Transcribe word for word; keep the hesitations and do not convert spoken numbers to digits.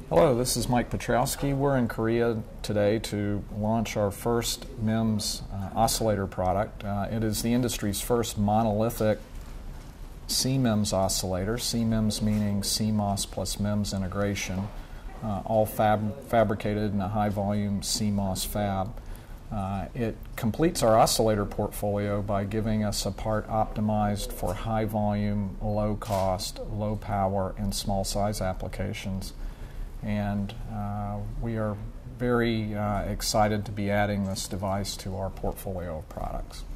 Hello, this is Mike Petrowski. We're in Korea today to launch our first MEMS uh, oscillator product. Uh, it is the industry's first monolithic C MEMS oscillator, C MEMS meaning C MOS plus MEMS integration, uh, all fab fabricated in a high-volume C MOS fab. Uh, it completes our oscillator portfolio by giving us a part optimized for high-volume, low-cost, low-power, and small-size applications. And uh, we are very uh, excited to be adding this device to our portfolio of products.